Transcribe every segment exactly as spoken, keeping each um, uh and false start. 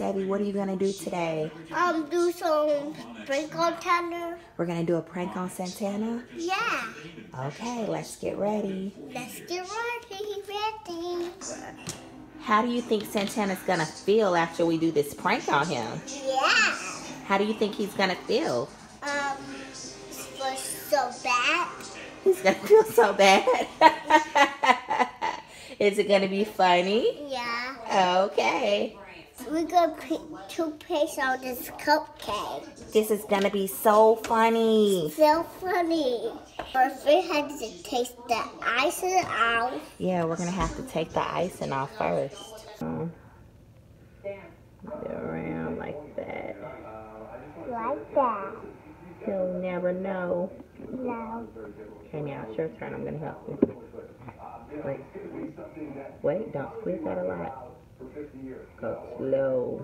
Sevii, what are you gonna do today? Um, do some prank on Tana. We're gonna do a prank on Santana? Yeah. Okay, let's get ready. Let's get ready, ready. How do you think Santana's gonna feel after we do this prank on him? Yeah. How do you think he's gonna feel? Um, for so bad. He's gonna feel so bad. Is it gonna be funny? Yeah. Okay. We're gonna put toothpaste on this cupcake. This is gonna be so funny. So funny. First, we have to taste the icing out. Yeah, we're gonna have to take the icing off first. Um, go around like that. Like that. He'll never know. No. Okay, now it's your turn. I'm gonna help you. Wait. Wait, don't squeeze that a lot. Go slow.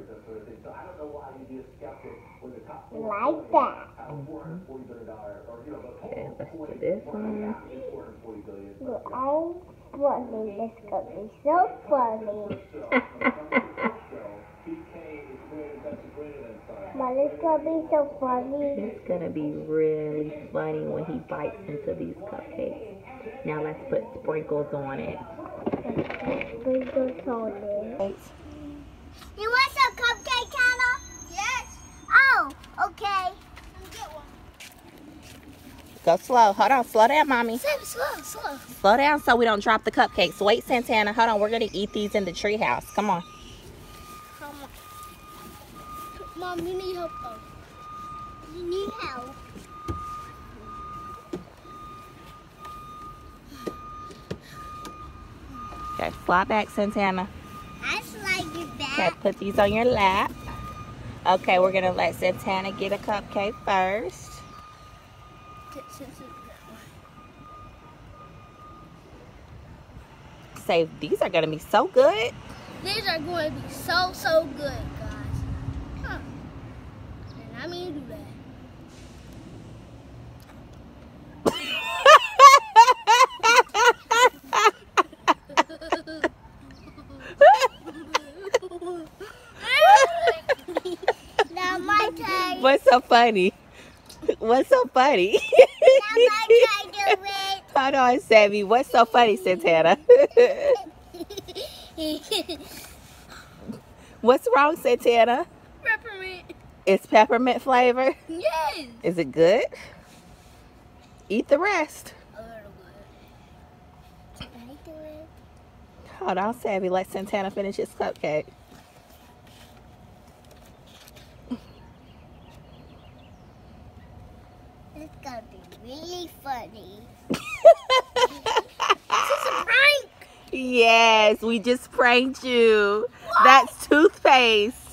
Like that. Mm-hmm. Okay, let's do this one. We're all funny. It's gonna be so funny. But it's gonna be so funny. It's gonna be really funny when he bites into these cupcakes. Now let's put sprinkles on it. Sprinkles on it. You want some cupcake, Tana? Yes. Oh, okay. Get one. Go slow. Hold on. Slow down, Mommy. Slow, slow, slow. Slow down so we don't drop the cupcakes. Wait, Santana. Hold on. We're gonna eat these in the treehouse. Come on. Come on. Mom, you need help. Oh. You need help. Okay, fly back, Santana. I slide you back. Okay, put these on your lap. Okay, we're gonna let Santana get a cupcake first. Say, these are gonna be so good. These are going to be so, so good, guys. Huh. And I mean to do that. Now my turn. What's so funny? What's so funny? Now my turn to win. Hold on, Sevii. What's so funny, Santana? What's wrong, Santana? Peppermint. It's peppermint flavor? Yes. Is it good? Eat the rest. A little bit. Can I do it? Hold on, Sevii. Let Santana finish his cupcake. It's gonna be really funny. This is a prank. Yes, we just pranked you. What? That's toothpaste.